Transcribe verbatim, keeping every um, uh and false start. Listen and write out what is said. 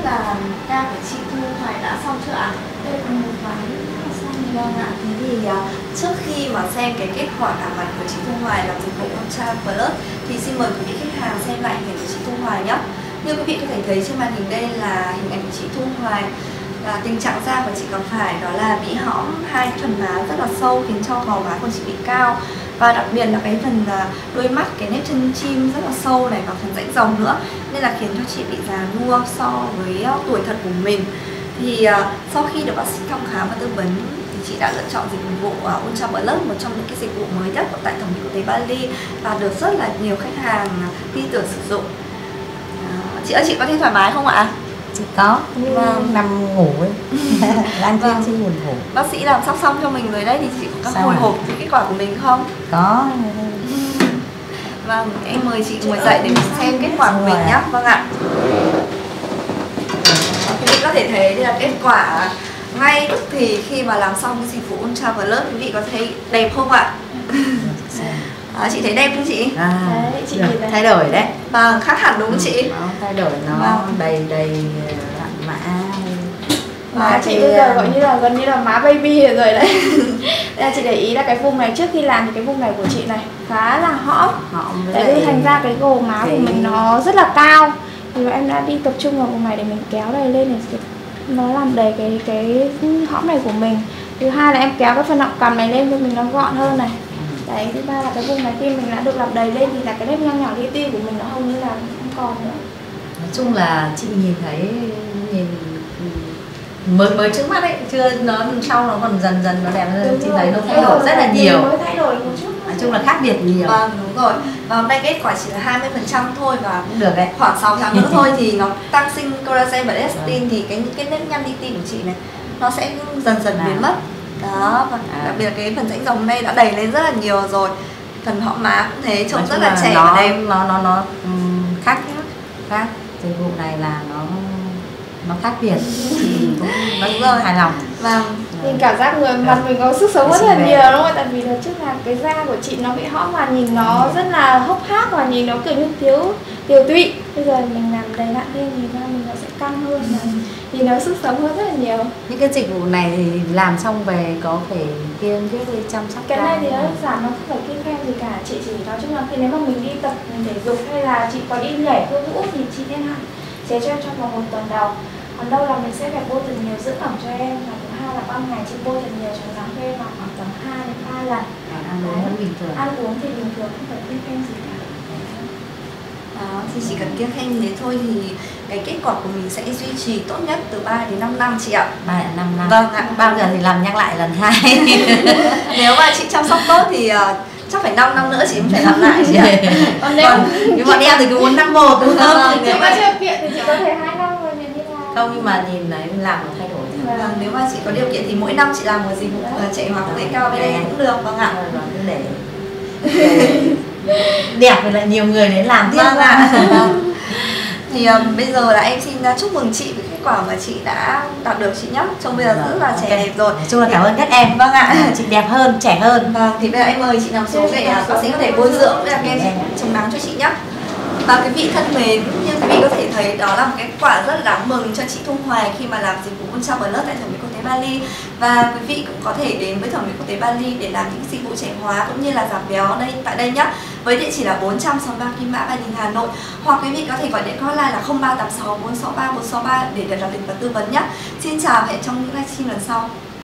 là ca của chị Thu Hoài đã xong chưa ạ? Đây là một váy xong. Vâng ạ. Thế thì uh, trước khi mà xem cái kết quả cả mặt của chị Thu Hoài làm dịch vụ Ultra Plus thì xin mời quý vị khách hàng xem lại hình ảnh của chị Thu Hoài nhé. Như quý vị có thể thấy trên màn hình đây là hình ảnh của chị Thu Hoài. À, tình trạng da của chị gặp phải đó là bị hõm hai phần má rất là sâu, khiến cho gò má của chị bị cao, và đặc biệt là cái phần uh, đôi mắt, cái nếp chân chim rất là sâu này, và phần rãnh ròng nữa, nên là khiến cho chị bị già nua so với uh, tuổi thật của mình. Thì uh, sau khi được bác sĩ thăm khám và tư vấn thì chị đã lựa chọn dịch vụ uh, Ultra Plus, một trong những cái dịch vụ mới nhất của tại thẩm mỹ quốc tế Bali, và được rất là nhiều khách hàng tin tưởng sử dụng. Uh, chị ơi, chị có thấy thoải mái không ạ? Chị có, vâng. nằm ngủ ấy. Đang vâng. trên buồn ngủ. Bác sĩ làm sắp xong cho mình rồi đấy, thì chị có Sao hồi à? hộp với kết quả của mình không? Có. Vâng, em mời chị ngồi dậy để mình xem kết quả của mình nhé. Vâng ạ. Quý vị có thể thấy đây là kết quả ngay tức thì khi mà làm xong cái dịch vụ Ultra Plus. Quý vị có thấy đẹp không ạ? À, chị thấy đẹp không chị? À, đấy, chị được, thay đổi đấy. Vâng, khác hẳn đúng không chị? Nó thay đổi, nó vâng. đầy đầy lặn mã. Má chị bây giờ gọi như là gần như là má baby rồi đấy. Đây là chị để ý là cái vùng này trước khi làm thì cái vùng này của chị này khá là hõm. Hõm Tại vì thành ra cái gò má cái... của mình nó rất là cao. Thì em đã đi tập trung vào vùng này để mình kéo này lên để nó làm đầy cái cái hõm này của mình. Thứ hai là em kéo cái phần họng cằm này lên cho mình nó gọn hơn này. Đấy, thứ ba là cái vùng này khi mình đã được làm đầy lên thì là cái nếp nhăn nhỏ li ti của mình nó hầu như là không còn nữa. Nói chung là chị nhìn thấy, nhìn mới mới trước mắt ấy, chưa nó sau nó còn dần dần nó đẹp hơn. Chị thấy nó thay đổi rất là nhiều. Mới thay đổi một chút. Nói chung là khác biệt nhiều. Vâng, đúng rồi. Và hôm nay kết quả chỉ là hai mươi phần trăm thôi, và cũng được đấy. Khoảng sáu tháng nữa thôi thì nó tăng sinh collagen và elastin, thì cái cái nếp nhăn li ti của chị này nó sẽ dần dần biến mất. Đó, và à. đặc biệt là cái phần rãnh ròng này đã đầy lên rất là nhiều rồi. Phần hõm má cũng thế, trông rất là, là trẻ nó, và đẹp. Nó nó nó um, khác khác. Dịch vụ này là nó nó khác biệt. Thì cũng đúng rồi, hài lòng. Vâng. Nhìn cảm giác người mặt mình có sức sống rất là nhiều đúng không? Tại vì là trước là cái da của chị nó bị hõm và nhìn nó rất là hốc hác và nhìn nó kiểu như thiếu tiều tụy. Bây giờ mình làm đầy đặn lên thì da mình nó sẽ căng hơn và nhìn nó sức sống hơn rất là nhiều. Những cái dịch vụ này thì làm xong về có phải kiêng biết đi chăm sóc cái này thì nó giảm, nó không phải kiêng khem gì cả. Chị chỉ nói chung là khi nếu mà mình đi tập mình thể dục hay là chị có đi nhảy khiêu vũ thì chị nên hạn chế cho em trong vòng một tuần đầu. Còn đâu là mình sẽ phải bôi thật nhiều dưỡng ẩm cho em, và thứ hai là ban ngày chị bôi thật nhiều chống nắng cho em vào khoảng tầm hai đến ba lần. Ăn uống vẫn bình thường. Ăn uống thì bình thường, không phải kiêng khem gì cả. Đó, thì chỉ cần kiêng khem như thế thôi thì cái kết quả của mình sẽ duy trì tốt nhất từ ba đến năm năm chị ạ. ba đến năm năm. Vâng ạ. Bao giờ thì làm nhắc lại lần hai. Nếu mà chị chăm sóc tốt thì uh, chắc phải năm năm nữa chị cũng phải làm lại chị ạ. Còn nếu nhưng bọn em thì cứ muốn năm một đúng không? Vâng, nếu mà chưa kiện thì chị có thể hai năm rồi mình đi làm. Không, nhưng mà nhìn đấy làm nó thay đổi. Vâng, nếu mà chị có điều kiện thì mỗi năm chị làm một dịch vụ chạy hóa công nghệ cao bên đây cũng được. Vâng ạ. Vâng, để, để đẹp thì lại nhiều người đến làm tiếp. Vâng ạ. Vâng. Thì um, bây giờ là em xin uh, chúc mừng chị với kết quả mà chị đã đạt được chị nhé. Trông bây giờ rất là trẻ okay. đẹp rồi. Nói chung là cảm ơn các em. Vâng ạ. Chị đẹp hơn, trẻ hơn. Vâng, thì bây giờ em mời chị nằm xuống để uh, bác sĩ có thể bôi dưỡng với kem chống nắng cho chị nhé. Và quý vị thân mến, như quý vị có thể thấy đó là một cái kết quả rất là đáng mừng cho chị Thu Hoài khi mà làm dịch vụ Ultra Plus tại thẩm mỹ quốc tế Bali. Và quý vị cũng có thể đến với thẩm mỹ quốc tế Bali để làm những dịch vụ trẻ hóa cũng như là giảm béo đây tại đây nhé. Với địa chỉ là bốn trăm sáu mươi ba Kim Mã, Ba Đình, Hà Nội. Hoặc quý vị có thể gọi điện hotline là không ba tám sáu bốn sáu ba bốn sáu ba để được đặt lịch và tư vấn nhé. Xin chào và hẹn trong những livestream lần sau.